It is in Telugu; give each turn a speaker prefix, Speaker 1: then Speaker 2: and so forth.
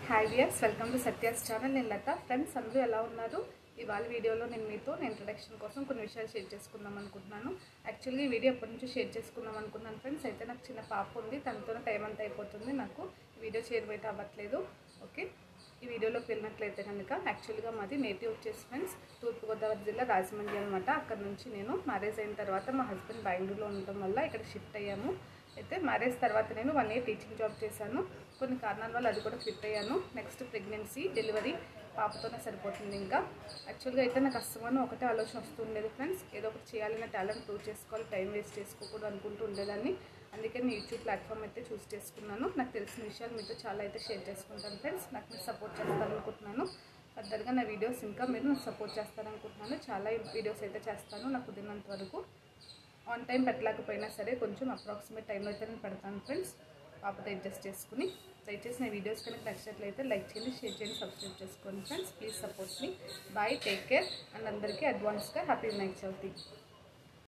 Speaker 1: Hi dears, welcome to Satya's channel. నేను లత. ఫ్రెండ్స్ అందరూ ఎలా ఉన్నారు? ఇవాళ వీడియోలో నేను మీతో ఇంట్రడక్షన్ కోసం కొన్ని విషయాలు షేర్ చేసుకుందాం అనుకుంటున్నాను. యాక్చువల్గా ఈ వీడియో ఎప్పటి నుంచి షేర్ చేసుకుందాం అనుకున్నాను ఫ్రెండ్స్. అయితే నాకు చిన్న పాప ఉంది, తనతోనే టైం అంతా అయిపోతుంది, నాకు వీడియో షేర్ అయితే అవ్వట్లేదు. ఓకే, ఈ వీడియోలోకి వెళ్ళినట్లయితే కనుక యాక్చువల్గా మాది నేటివ్ వచ్చేసి ఫ్రెండ్స్ తూర్పుగోదావరి జిల్లా రాజమండ్రి అనమాట. అక్కడ నుంచి నేను మ్యారేజ్ అయిన తర్వాత మా హస్బెండ్ బెంగళూరులో ఉండటం వల్ల ఇక్కడ షిఫ్ట్ అయ్యాము. అయితే మ్యారేజ్ తర్వాత నేను 1 year టీచింగ్ జాబ్ చేశాను. కొన్ని కారణాల వల్ల అది కూడా క్విట్ అయ్యాను. నెక్స్ట్ ప్రెగ్నెన్సీ, డెలివరీ, పాపతోనే సరిపోతుంది. ఇంకా యాక్చువల్గా అయితే నాకు అస్సలు ఒకటే ఆలోచన వస్తుండేది ఫ్రెండ్స్, ఏదో ఒకటి చేయాలి, నా టాలెంట్ ప్రూవ్ చేసుకోవాలి, టైం వేస్ట్ చేసుకోకూడదు అనుకుంటూ ఉండేదాన్ని. అందుకే నేను యూట్యూబ్ ప్లాట్ఫామ్ అయితే చూస్ చేసుకున్నాను. నాకు తెలిసిన విషయాలు మీతో చాలా అయితే షేర్ చేసుకుంటాను ఫ్రెండ్స్. నాకు మీరు సపోర్ట్ చేస్తారనుకుంటున్నాను. ఫర్దర్గా నా వీడియోస్ ఇంకా మీరు నాకు సపోర్ట్ చేస్తారనుకుంటున్నాను. చాలా వీడియోస్ అయితే చేస్తాను, నాకు కుదిరినంత వరకు. ఆన్ టైం పెట్టలేకపోయినా సరే కొంచెం అప్రాక్సిమేట్ టైంలో అయితే నేను పెడతాను ఫ్రెండ్స్, పాపతో అడ్జస్ట్ చేసుకుని. దయచేసి నా వీడియోస్ కనుక నచ్చినట్లయితే లైక్ చేయండి, షేర్ చేయండి, సబ్స్క్రైబ్ చేసుకోండి ఫ్రెండ్స్. ప్లీజ్ సపోర్ట్ మీ. Bye, take care. అండ్ అందరికీ అడ్వాన్స్గా హ్యాపీ వినాయక చవితి.